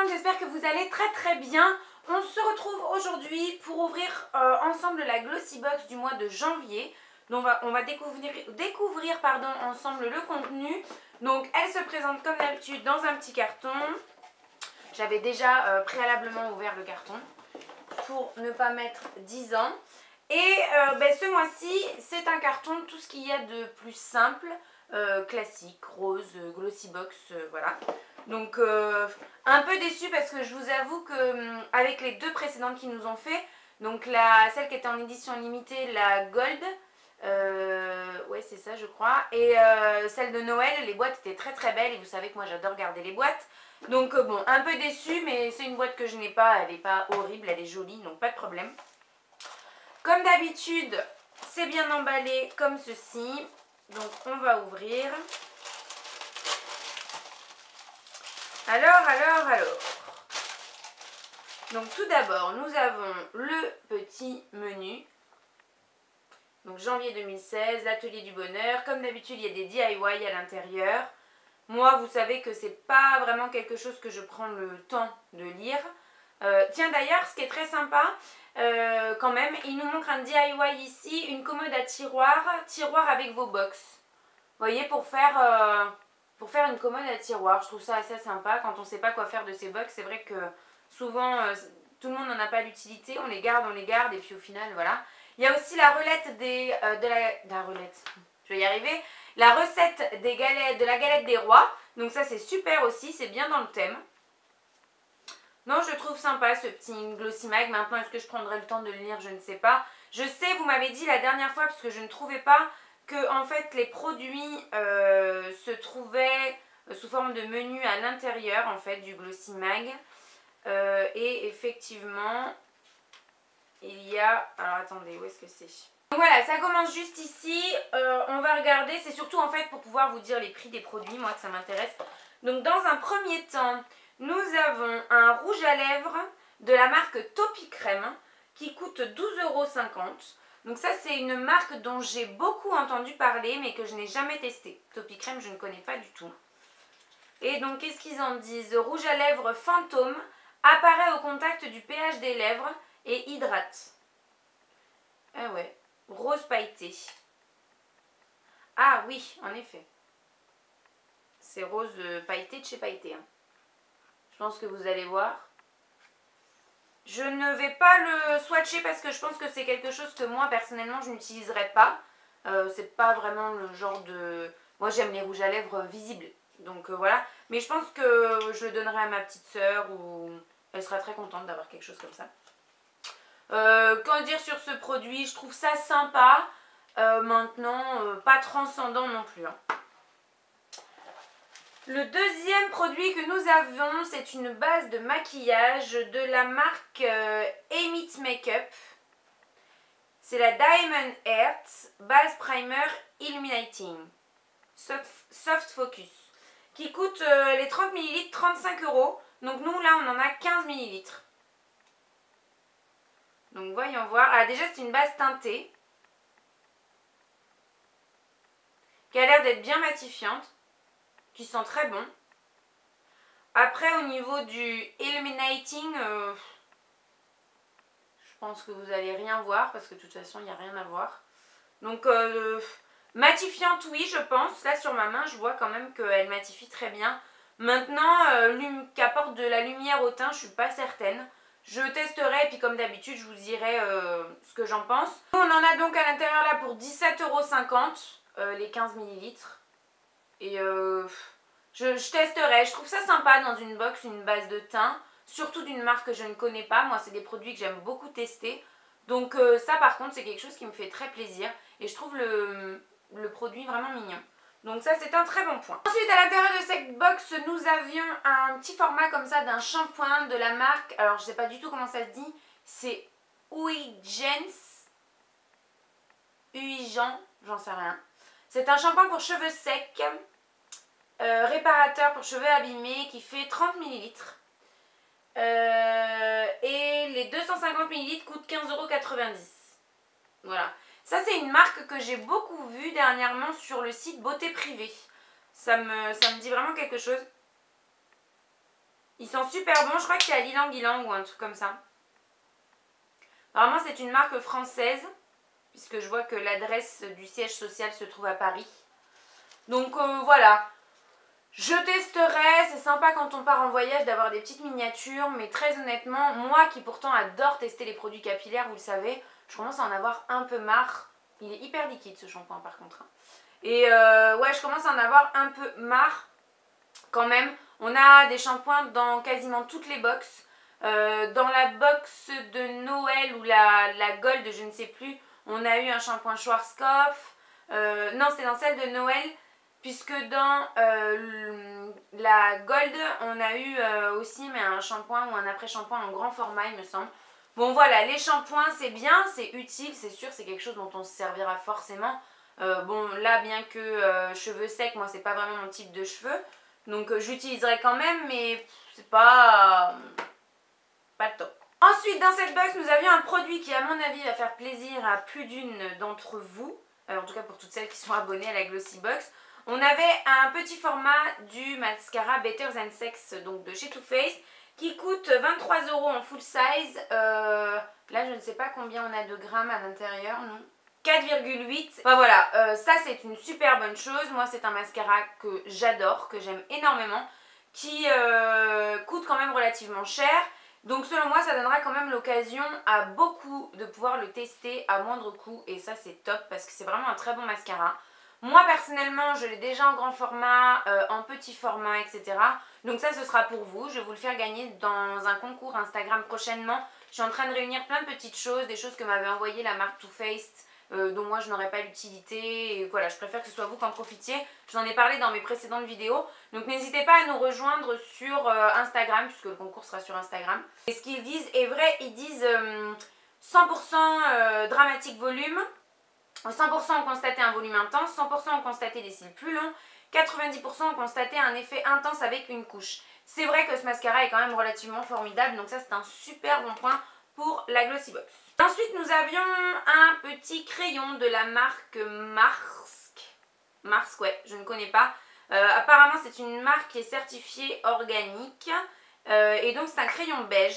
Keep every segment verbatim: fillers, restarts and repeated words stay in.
monde, j'espère que vous allez très très bien. On se retrouve aujourd'hui pour ouvrir euh, ensemble la Glossy Box du mois de janvier. Donc on va, on va découvrir, découvrir pardon, ensemble le contenu. Donc elle se présente comme d'habitude dans un petit carton. J'avais déjà euh, préalablement ouvert le carton pour ne pas mettre dix ans. Et euh, ben, ce mois-ci, c'est un carton, tout ce qu'il y a de plus simple, euh, classique, rose, Glossy Box, euh, voilà. Donc euh, un peu déçue parce que je vous avoue que avec les deux précédentes qui nous ont fait, donc la, celle qui était en édition limitée, la Gold, euh, ouais c'est ça je crois, et euh, celle de Noël, les boîtes étaient très très belles et vous savez que moi j'adore garder les boîtes. Donc euh, bon, un peu déçue, mais c'est une boîte que je n'ai pas, elle n'est pas horrible, elle est jolie, donc pas de problème. Comme d'habitude, c'est bien emballé comme ceci, donc on va ouvrir. Alors, alors, alors. Donc tout d'abord, nous avons le petit menu. Donc janvier deux mille seize, l'atelier du bonheur. Comme d'habitude, il y a des D I Y à l'intérieur. Moi, vous savez que c'est pas vraiment quelque chose que je prends le temps de lire. Euh, tiens d'ailleurs, ce qui est très sympa, euh, quand même, il nous montre un D I Y ici, une commode à tiroir, tiroir avec vos box. Vous voyez, pour faire... Euh, Pour faire une commode à tiroir, je trouve ça assez sympa. Quand on ne sait pas quoi faire de ces box, c'est vrai que souvent, euh, tout le monde n'en a pas l'utilité. On les garde, on les garde et puis au final, voilà. Il y a aussi la relette des... Euh, de, la, de la relette, je vais y arriver. La recette des galettes, de la galette des rois. Donc ça, c'est super aussi, c'est bien dans le thème. Non, je trouve sympa ce petit Glossy Mag. Maintenant, est-ce que je prendrai le temps de le lire? Je ne sais pas. Je sais, vous m'avez dit la dernière fois, parce que je ne trouvais pas... que en fait les produits euh, se trouvaient sous forme de menu à l'intérieur en fait du Glossy Mag euh, et effectivement il y a, alors attendez, où est-ce que c'est? Voilà, ça commence juste ici, euh, on va regarder, c'est surtout en fait pour pouvoir vous dire les prix des produits, moi que ça m'intéresse. Donc dans un premier temps, nous avons un rouge à lèvres de la marque Topi Crème qui coûte douze euros cinquante. Donc ça c'est une marque dont j'ai beaucoup entendu parler mais que je n'ai jamais testé. Topi Crème je ne connais pas du tout. Et donc qu'est-ce qu'ils en disent? Rouge à lèvres fantôme, apparaît au contact du pH des lèvres et hydrate. Ah ouais, rose pailleté. Ah oui, en effet. C'est rose pailleté de chez Pailleté. Hein. Je pense que vous allez voir. Je ne vais pas le swatcher parce que je pense que c'est quelque chose que moi personnellement je n'utiliserai pas. Euh, c'est pas vraiment le genre de... Moi j'aime les rouges à lèvres visibles. Donc euh, voilà. Mais je pense que je le donnerai à ma petite soeur ou elle sera très contente d'avoir quelque chose comme ça. Euh, qu'en dire sur ce produit? Je trouve ça sympa. Euh, maintenant, euh, pas transcendant non plus. Hein. Le deuxième produit que nous avons, c'est une base de maquillage de la marque euh, Emit Makeup. C'est la Diamond Earth Base Primer Illuminating Soft, Soft Focus qui coûte euh, les trente millilitres trente-cinq euros. Donc nous là on en a quinze millilitres. Donc voyons voir. Ah déjà c'est une base teintée qui a l'air d'être bien matifiante, qui sent très bon. Après au niveau du illuminating, euh, je pense que vous n'allez rien voir parce que de toute façon il n'y a rien à voir. Donc euh, matifiante oui je pense. Là sur ma main je vois quand même qu'elle matifie très bien. Maintenant euh, qu'apporte de la lumière au teint je suis pas certaine. Je testerai et puis comme d'habitude je vous dirai euh, ce que j'en pense. On en a donc à l'intérieur là pour dix-sept euros cinquante euh, les quinze millilitres. Et euh, je, je testerai, je trouve ça sympa dans une box, une base de teint. Surtout d'une marque que je ne connais pas. Moi c'est des produits que j'aime beaucoup tester. Donc euh, ça par contre c'est quelque chose qui me fait très plaisir. Et je trouve le, le produit vraiment mignon. Donc ça c'est un très bon point. Ensuite à l'intérieur de cette box nous avions un petit format comme ça d'un shampoing de la marque. Alors je sais pas du tout comment ça se dit. C'est Uigens. Uigen, j'en sais rien. C'est un shampoing pour cheveux secs. Euh, réparateur pour cheveux abîmés qui fait trente millilitres. Euh, et les deux cent cinquante millilitres coûtent quinze euros quatre-vingt-dix. Voilà. Ça c'est une marque que j'ai beaucoup vue dernièrement sur le site Beauté Privée. Ça me, ça me dit vraiment quelque chose. Ils sont super bons, je crois que c'est à l'Ilang Ilang ou un truc comme ça. Apparemment c'est une marque française, puisque je vois que l'adresse du siège social se trouve à Paris. Donc euh, voilà, je testerai, c'est sympa quand on part en voyage d'avoir des petites miniatures, mais très honnêtement, moi qui pourtant adore tester les produits capillaires, vous le savez, je commence à en avoir un peu marre. Il est hyper liquide ce shampoing par contre. Et euh, ouais, je commence à en avoir un peu marre quand même. On a des shampoings dans quasiment toutes les box. Euh, dans la box de Noël ou la, la Gold, je ne sais plus, on a eu un shampoing Schwarzkopf. Euh, non, c'était dans celle de Noël, puisque dans euh, la Gold, on a eu euh, aussi mais un shampoing ou un après-shampoing en grand format, il me semble. Bon voilà, les shampoings c'est bien, c'est utile, c'est sûr, c'est quelque chose dont on se servira forcément. Euh, bon là, bien que euh, cheveux secs, moi c'est pas vraiment mon type de cheveux, donc euh, j'utiliserai quand même, mais c'est pas, euh, pas le top. Ensuite dans cette box nous avions un produit qui à mon avis va faire plaisir à plus d'une d'entre vous, euh, en tout cas pour toutes celles qui sont abonnées à la Glossy Box. On avait un petit format du mascara Better Than Sex, donc de chez Too Faced, qui coûte vingt-trois euros en full size. Euh, là, je ne sais pas combien on a de grammes à l'intérieur, non, quatre virgule huit. Enfin voilà, euh, ça c'est une super bonne chose. Moi, c'est un mascara que j'adore, que j'aime énormément, qui euh, coûte quand même relativement cher. Donc selon moi, ça donnera quand même l'occasion à beaucoup de pouvoir le tester à moindre coût. Et ça, c'est top parce que c'est vraiment un très bon mascara. Moi personnellement je l'ai déjà en grand format, euh, en petit format, et cetera. Donc ça ce sera pour vous, je vais vous le faire gagner dans un concours Instagram prochainement. Je suis en train de réunir plein de petites choses, des choses que m'avait envoyé la marque Too Faced, euh, dont moi je n'aurais pas l'utilité. Et voilà, je préfère que ce soit vous qui en profitiez. Je vous en ai parlé dans mes précédentes vidéos. Donc n'hésitez pas à nous rejoindre sur euh, Instagram, puisque le concours sera sur Instagram. Et ce qu'ils disent est vrai, ils disent euh, cent pour cent euh, dramatique volume. cent pour cent ont constaté un volume intense, cent pour cent ont constaté des cils plus longs, quatre-vingt-dix pour cent ont constaté un effet intense avec une couche. C'est vrai que ce mascara est quand même relativement formidable, donc ça c'est un super bon point pour la Glossy Box. Ensuite nous avions un petit crayon de la marque Marsk. Marsk, ouais, je ne connais pas. Euh, apparemment c'est une marque qui est certifiée organique. Euh, et donc c'est un crayon beige.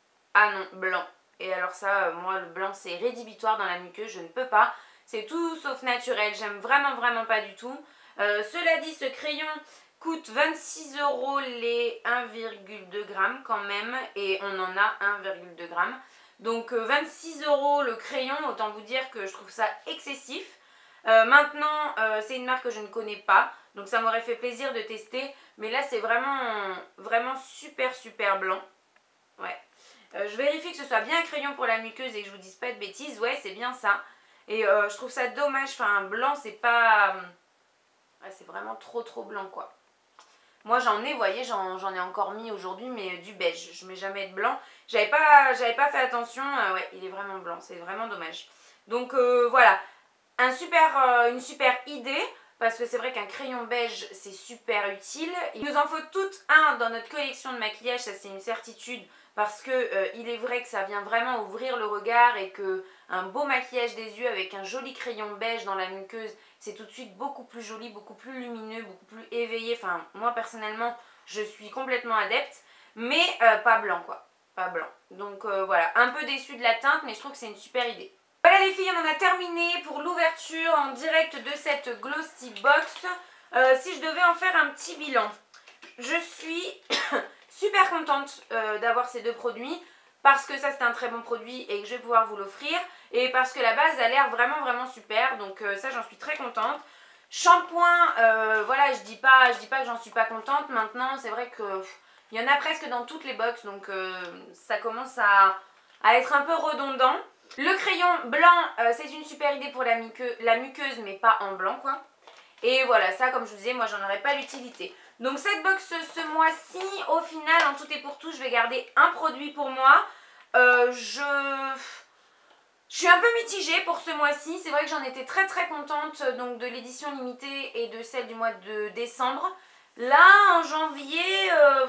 Ah non, blanc. Et alors ça, euh, moi le blanc c'est rédhibitoire dans la muqueuse, je ne peux pas. C'est tout sauf naturel, j'aime vraiment vraiment pas du tout. Euh, cela dit, ce crayon coûte vingt-six euros les un virgule deux grammes quand même. Et on en a un virgule deux grammes. Donc euh, vingt-six euros le crayon, autant vous dire que je trouve ça excessif. Euh, maintenant, euh, c'est une marque que je ne connais pas. Donc ça m'aurait fait plaisir de tester. Mais là, c'est vraiment, vraiment super super blanc. Ouais. Euh, je vérifie que ce soit bien un crayon pour la muqueuse et que je vous dise pas de bêtises. Ouais, c'est bien ça. Et euh, je trouve ça dommage, enfin blanc c'est pas... Ouais, c'est vraiment trop trop blanc quoi. Moi j'en ai, vous voyez, j'en ai encore mis aujourd'hui, mais du beige. Je mets jamais de blanc. J'avais pas, j'avais pas fait attention, euh, ouais, il est vraiment blanc, c'est vraiment dommage. Donc euh, voilà, un super, euh, une super idée, parce que c'est vrai qu'un crayon beige c'est super utile. Il nous en faut tout un dans notre collection de maquillage, ça c'est une certitude. Parce que euh, il est vrai que ça vient vraiment ouvrir le regard et que un beau maquillage des yeux avec un joli crayon beige dans la muqueuse, c'est tout de suite beaucoup plus joli, beaucoup plus lumineux, beaucoup plus éveillé. Enfin, moi personnellement, je suis complètement adepte, mais euh, pas blanc quoi, pas blanc. Donc euh, voilà, un peu déçue de la teinte, mais je trouve que c'est une super idée. Voilà les filles, on en a terminé pour l'ouverture en direct de cette Glossy Box. Euh, si je devais en faire un petit bilan, je suis... super contente euh, d'avoir ces deux produits parce que ça c'est un très bon produit et que je vais pouvoir vous l'offrir et parce que la base a l'air vraiment vraiment super, donc euh, ça j'en suis très contente. Shampoing, euh, voilà, je dis pas, je dis pas que j'en suis pas contente. Maintenant c'est vrai que il y en a presque dans toutes les box, donc euh, ça commence à, à être un peu redondant. Le crayon blanc, euh, c'est une super idée pour la, muqueuse, la muqueuse mais pas en blanc quoi. Et voilà, ça comme je vous disais, moi j'en aurais pas l'utilité. Donc cette box ce mois-ci, au final, en tout et pour tout, je vais garder un produit pour moi. Euh, je... je suis un peu mitigée pour ce mois-ci. C'est vrai que j'en étais très très contente donc de l'édition limitée et de celle du mois de décembre. Là, en janvier, euh,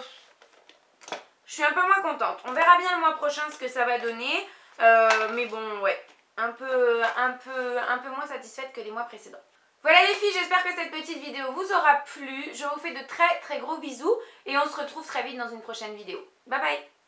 je suis un peu moins contente. On verra bien le mois prochain ce que ça va donner. Euh, mais bon, ouais, un peu, un, peu, un peu moins satisfaite que les mois précédents. Voilà les filles, j'espère que cette petite vidéo vous aura plu. Je vous fais de très très gros bisous et on se retrouve très vite dans une prochaine vidéo. Bye bye.